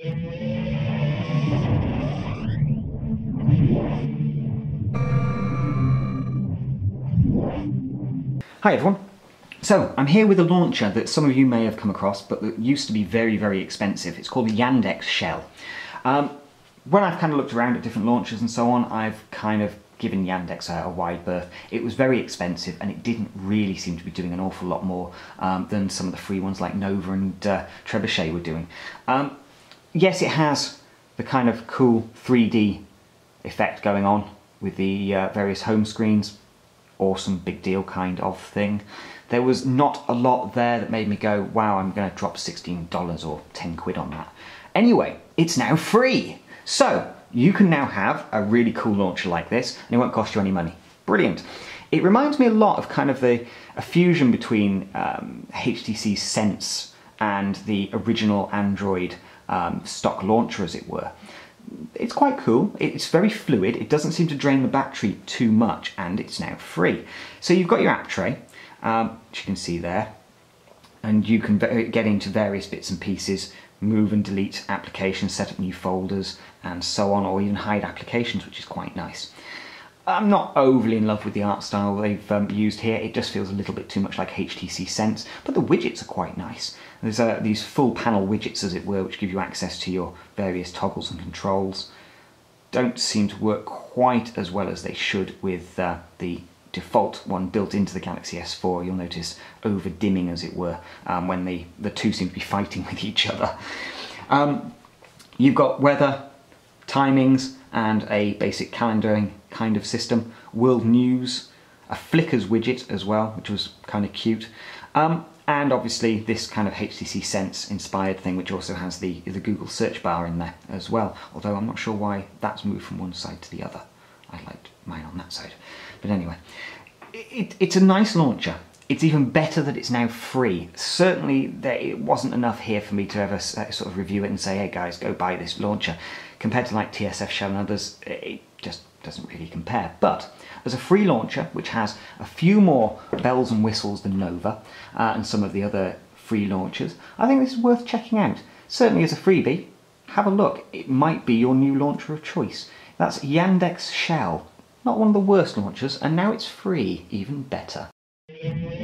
Hi everyone. So I'm here with a launcher that some of you may have come across, but that used to be very, very expensive. It's called the Yandex.Shell. When I've kind of looked around at different launchers and so on, I've kind of given Yandex a wide berth. It was very expensive and it didn't really seem to be doing an awful lot more than some of the free ones like Nova and Trebuchet were doing. Yes, it has the kind of cool 3D effect going on with the various home screens. Awesome, big deal kind of thing. There was not a lot there that made me go, wow, I'm going to drop $16 or 10 quid on that. Anyway, it's now free. So you can now have a really cool launcher like this and it won't cost you any money. Brilliant. It reminds me a lot of kind of a fusion between HTC Sense and the original Android stock launcher, as it were. It's quite cool, it's very fluid, it doesn't seem to drain the battery too much, and it's now free. So you've got your app tray, which you can see there, and you can get into various bits and pieces, move and delete applications, set up new folders, and so on, or even hide applications, which is quite nice. I'm not overly in love with the art style they've used here. It just feels a little bit too much like HTC Sense, but the widgets are quite nice. There's these full panel widgets, as it were, which give you access to your various toggles and controls. Don't seem to work quite as well as they should with the default one built into the Galaxy S4. You'll notice over dimming, as it were, when the two seem to be fighting with each other. You've got weather, timings, and a basic calendaring kind of system, world news, a Flickrs widget as well, which was kind of cute, and obviously this kind of HTC Sense inspired thing, which also has the Google search bar in there as well, although I'm not sure why that's moved from one side to the other. I liked mine on that side. But anyway, it's a nice launcher. It's even better that it's now free. Certainly it wasn't enough here for me to ever sort of review it and say, hey guys, go buy this launcher. Compared to like TSF Shell and others, it just doesn't really compare. But as a free launcher, which has a few more bells and whistles than Nova and some of the other free launchers, I think this is worth checking out. Certainly as a freebie, have a look. It might be your new launcher of choice. That's Yandex.Shell. Not one of the worst launchers, and now it's free, even better.